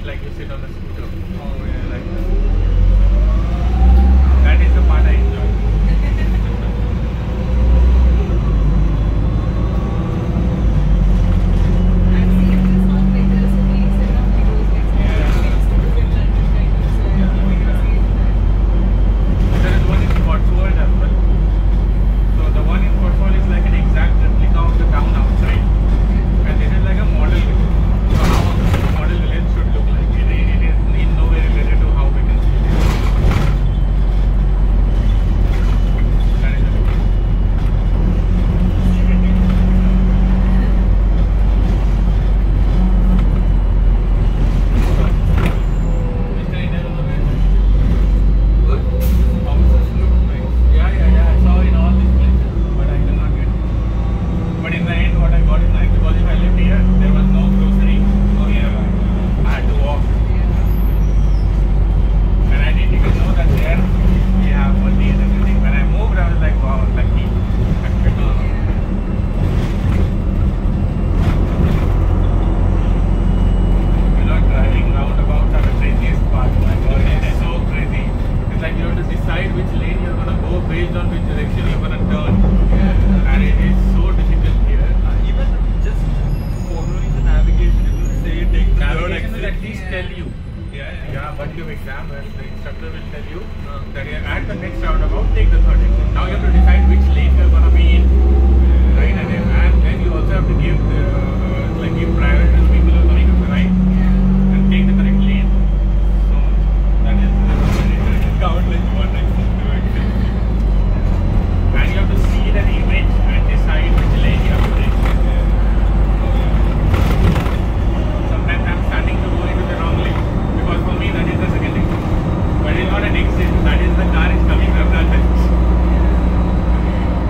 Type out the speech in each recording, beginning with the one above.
like you sit on a scooter. Oh yeah. Like that is the part I enjoy. I've seen this on like there's so many Instagram videos like trips to Finland and kind of so I think we have seen that. There is one in Cotswold as well. So the one in Cotswold is like an exact replica of the town outside, and this is like a model village. So how a model village should look like. It is in no way related to how we can see it. That is it. Mr. India was amazing. Good. Houses look nice. Yeah. I saw in all these places, but I could not get it. But in the end, what I got is nice because if I lived here, there was no grocery. Oh yeah, I had to walk, and I didn't even know that there we have money and everything. When I moved, I was like, wow, lucky. You know, driving roundabouts are the craziest part. My God, it's so crazy. It's like you have to decide which lane you're gonna go based on which direction you're gonna turn, and it is so difficult here. Even just following the navigation, it will say take the third Navigation will exit. at least tell you. Yeah. Yeah, but your exam, where the instructor will tell you that you're at the next roundabout, take the third exit. Now you have to decide which lane you're gonna be in, right? And then you also have to give give priority to people who are coming up the right and take the correct lane. So that is Count like one exit, two exit. and you have to see that image and decide which lane you have to take. Sometimes I'm starting to go into the wrong lane because for me that is the second exit. But it's not an exit, that is the car is coming from that direction.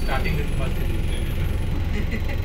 starting this bus is easy.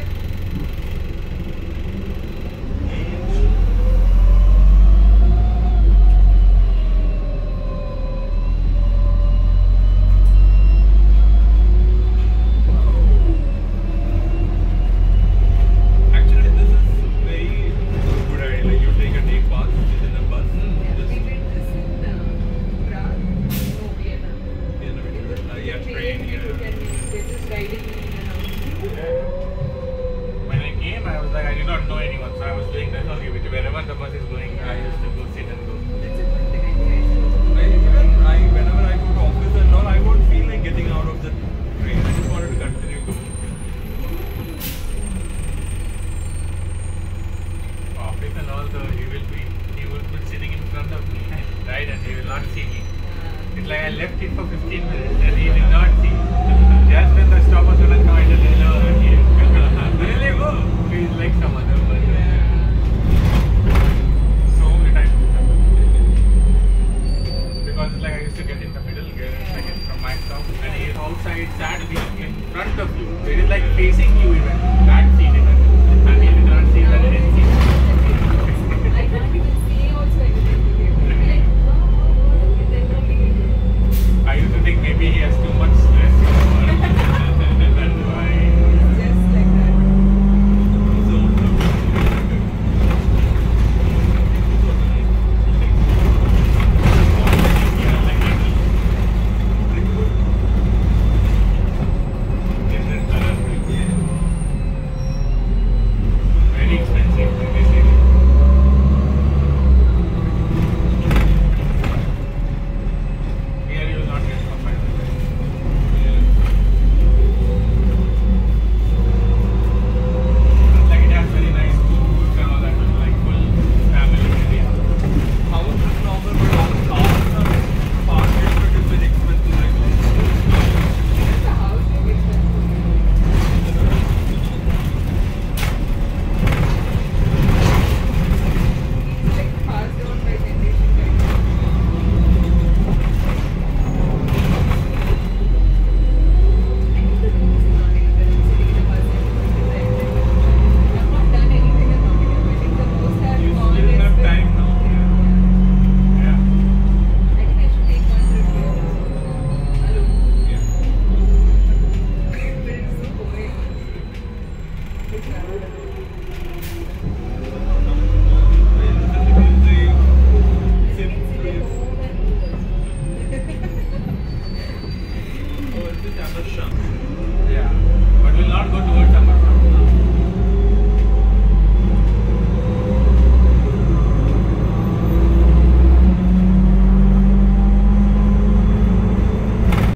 Actually, this is very good idea. Like you take a day pass within a bus. Yeah, Just we did this in Prague. No, Vienna. yeah, train. They're just riding me around. When I came, I was like, I did not know anyone, so I was doing that only. Wherever the bus is going, I used to go sit and go. That's a good thing. I think I should also Whenever I go to office and all, I won't feel like getting out of the train. I just wanted to continue going. Office and all, so he will be sitting in front of me, right, and he will not see me. It's like I left it for 15 minutes and he did not see. Just when the stop was gonna come, I just hello, I'm here. Really, oh, he's like some other person. So many times. Because like I used to get in the middle, get a second from my stop, and he is outside, sat in front of you. So it is like facing you even. That seat even.